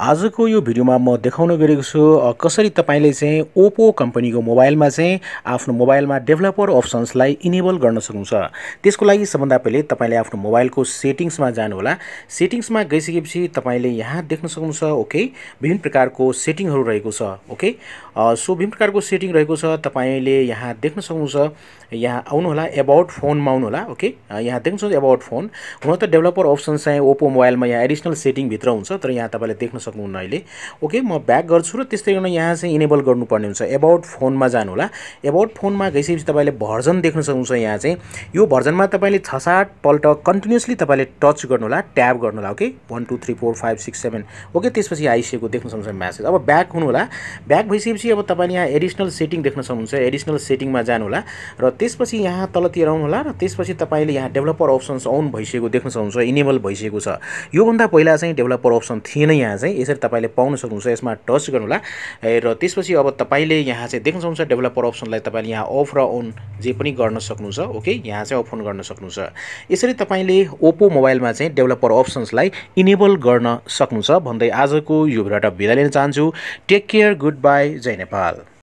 आजको यो भिडियोमा म देखाउन गएको छु कसरी तपाईले चाहिँ Oppo कम्पनीको मोबाइलमा चाहिँ आफ्नो मोबाइलमा डेभलपर अप्सन्सलाई इनेबल गर्न सक्नुहुन्छ। त्यसको लागि सबभन्दा पहिले तपाईले आफ्नो मोबाइलको सेटिंग्समा जानु होला। सेटिंग्समा गइसकेपछि तपाईले यहाँ देख्न सक्नुहुन्छ ओके विभिन्न प्रकारको सेटिङहरु रहेको छ। ओके सो विभिन्न प्रकारको सेटिङ रहेको छ। तपाईले यहाँ देख्न सक्नुहुन्छ। यहाँ आउनु होला अबाउट फोनमा आउनु होला। ओके यहाँ देख्न सक्नुहुन्छ अबाउट फोन। हुन त डेभलपर अप्सन्स चाहिँ Oppo मोबाइलमा यहाँ एडिशनल सेटिङ भित्र हुन्छ, तर यहाँ तपाईले देख्न सक्नुहुन्न अहिले। ओके म ब्याक गर्छु र त्यस्तै गर्न यहाँ चाहिँ इनेबल गर्नुपर्ने हुन्छ। अबाउट फोनमा जानु होला। अबाउट फोनमा गइसकेपछि तपाईले भर्जन देख्न सक्नुहुन्छ। यहाँ चाहिँ यो भर्जनमा तपाईले 6-7 पल्ट कन्टिन्युअसली तपाईले टच गर्नु होला, ट्याब गर्नु होला। ओके 1 2 3 4 5 6 7 ओके त्यसपछि आइसकेको देख्न सक्नुहुन्छ मेसेज। अब ब्याक हुनु होला। ब्याक भइसकेपछि अब तपाईले यहाँ एडिशनल सेटिङ देख्न सक्नुहुन्छ। एडिशनल सेटिङमा जानु होला र त्यसपछि यहाँ तलतिर आउनु होला र त्यसपछि तपाईले यहाँ डेभलपर अप्सन्स अन भइसकेको देख्न सक्नुहुन्छ, इनेबल भइसकेको छ। यो भन्दा पहिला चाहिँ डेभलपर अप्सन थिएन। यहाँ चाहिँ यसरी तपाईले पाउन सक्नुहुन्छ। यसमा टच गर्नु होला र त्यसपछि अब तपाईले यहाँ चाहिँ देख्न सक्नुहुन्छ डेभलपर अप्सनलाई तपाईले यहाँ अफ र अन जे पनि गर्न सक्नुहुन्छ। ओके यहाँ चाहिँ अफ अन गर्न सक्नुहुन्छ। यसरी तपाईले Oppo मोबाइलमा चाहिँ डेभलपर अप्सन्सलाई इनेबल गर्न सक्नुहुन्छ भन्दै आजको यो भिडियोबाट बिदा लिन चाहन्छु। टेक केयर, गुड बाई, जय नेपाल।